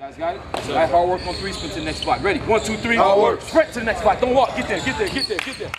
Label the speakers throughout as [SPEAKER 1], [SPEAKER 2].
[SPEAKER 1] Guys got it? All right, hard work on three, sprint to the next spot. Ready? 1, 2, 3.
[SPEAKER 2] Hard work.
[SPEAKER 1] Sprint to the next spot. Don't walk. Get there, get there, get there, get there.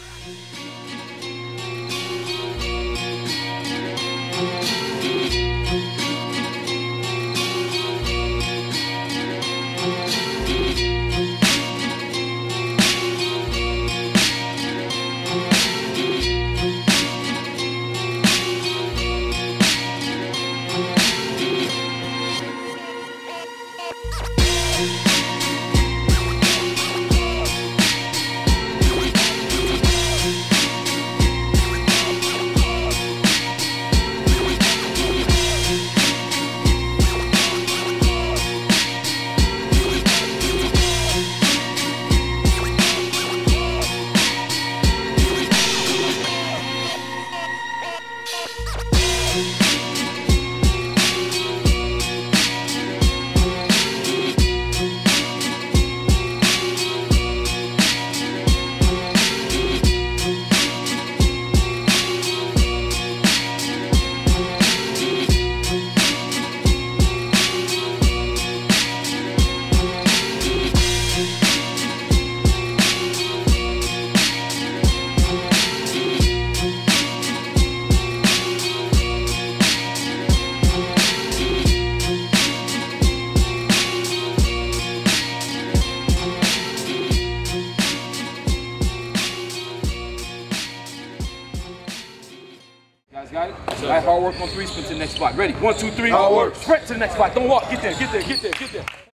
[SPEAKER 1] Guys got it? All right, hard work on three, sprint to the next spot. Ready? 1, 2, 3.
[SPEAKER 2] Hard work.
[SPEAKER 1] Sprint to the next spot. Don't walk. Get there, get there, get there, get there.